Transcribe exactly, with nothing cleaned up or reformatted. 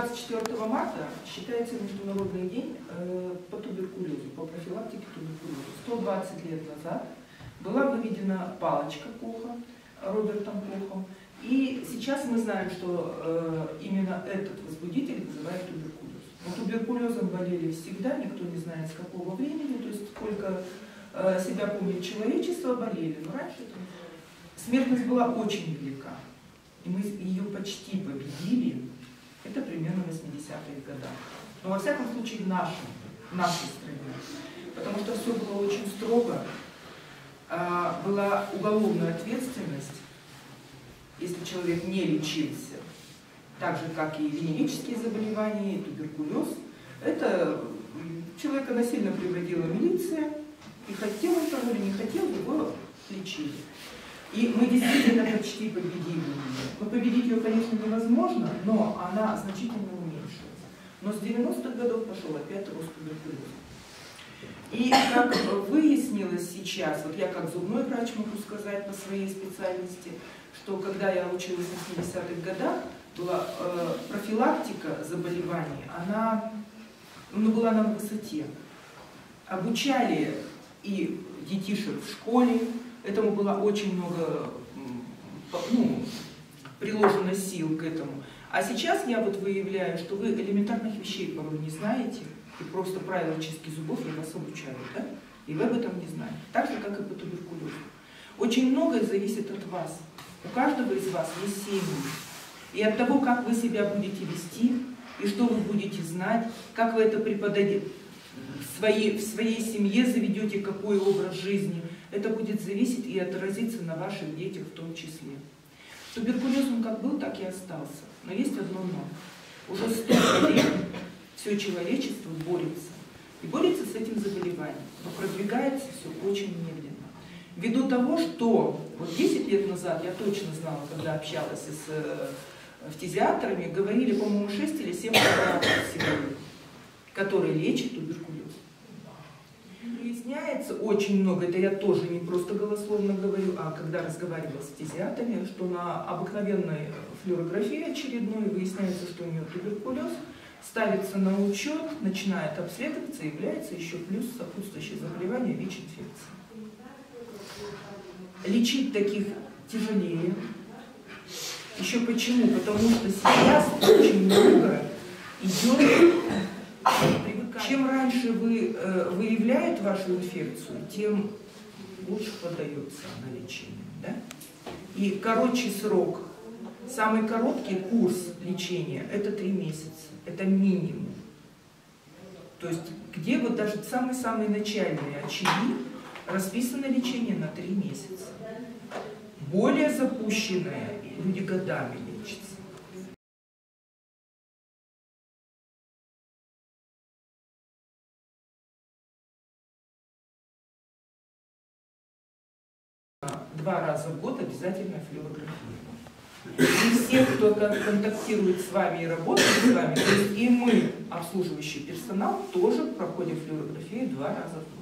двадцать четвёртого марта считается Международный день по туберкулезу, по профилактике туберкулеза. сто двадцать лет назад была выведена палочка Коха Робертом Кохом. И сейчас мы знаем, что именно этот возбудитель вызывает туберкулез. Но туберкулезом болели всегда, никто не знает с какого времени, то есть сколько себя помнит человечество, болели. Но раньше смертность была очень велика. И мы ее почти победили. Это примерно в восьмидесятых годах. Но во всяком случае в, нашем, в нашей стране. Потому что все было очень строго. А, была уголовная ответственность, если человек не лечился. Так же, как и венерические заболевания, и туберкулез. Это человека насильно приводила милиция. И хотел он того или не хотел, его лечили. И мы действительно почти победили ее. Но победить ее, конечно, невозможно, но она значительно уменьшилась. Но с девяностых годов пошел опять рост туберкулеза. И как выяснилось сейчас, вот я как зубной врач могу сказать по своей специальности, что когда я училась в восьмидесятых годах, была э, профилактика заболеваний, она ну, была на высоте. Обучали и детишек в школе. Этому было очень много ну, приложено сил к этому. А сейчас я вот выявляю, что вы элементарных вещей порой не знаете, и просто правила чистки зубов я вас обучаю, да? И вы об этом не знаете. Так же, как и по туберкулезу. Очень многое зависит от вас. У каждого из вас есть семьи. И от того, как вы себя будете вести, и что вы будете знать, как вы это преподадите, в своей, в своей семье заведете, какой образ жизни, это будет зависеть и отразиться на ваших детях в том числе. Туберкулез он как был, так и остался. Но есть одно но. Уже сто лет все человечество борется. И борется с этим заболеванием. Но продвигается все очень медленно. Ввиду того, что вот десять лет назад, я точно знала, когда общалась с фтизиатрами, говорили, по-моему, шесть или семь препаратов сегодня, которые лечат туберкулез. Выясняется очень много, это я тоже не просто голословно говорю, а когда разговаривала с фтизиатрами, что на обыкновенной флюорографии очередной выясняется, что у нее туберкулез, ставится на учет, начинает обследоваться, является еще плюс сопутствующее заболевание ВИЧ-инфекции. Лечить таких тяжелее. Еще почему? Потому что сейчас очень много идет. Чем раньше вы э, выявляют вашу инфекцию, тем лучше поддается она лечению. Да? И короче срок, самый короткий курс лечения – это три месяца. Это минимум. То есть, где вот даже самые-самые начальные очаги расписано лечение на три месяца. Более запущенное люди годами лечатся. Два раза в год обязательно флюорография. И все, кто контактирует с вами и работает с вами, то есть и мы, обслуживающий персонал, тоже проходим флюорографию два раза в год.